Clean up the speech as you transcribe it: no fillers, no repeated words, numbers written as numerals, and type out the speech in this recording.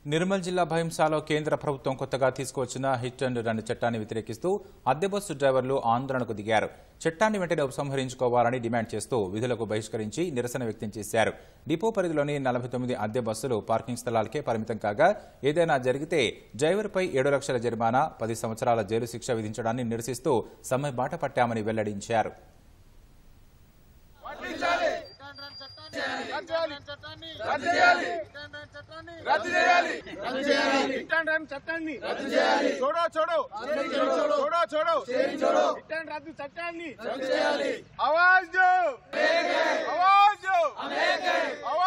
నిర్మల్ జిల్లా భైంసాలో కేంద్ర ప్రభుత్వం కొత్తగా తీసుకువచ్చిన హిట్ అండ్ రన్ చట్టాన్ని వ్యతిరేకిస్తూ అద్దె బస్సు డ్రైవర్లు ఆందోళనకు దిగారు. చట్టాన్ని వెంటనే ఉపసంహరించుకోవాలని డిమాండ్ చేస్తూ విధులకు బహిష్కరించి నిరసన వ్యక్తం చేశారు. డిపో పరిధిలోని 49 అద్దె బస్సులు పార్కింగ్ స్థలాలకే పరిమితం కాగా ఏదైనా జరిగితే డ్రైవర్పై 7 లక్షల జరిమానా, 10 సంవత్సరాల జైలు శిక్ష విధించడాన్ని నిరసిస్తూ సమ్మె బాట పట్టామని వెల్లడించారు. आवाज दो, आवाज दो,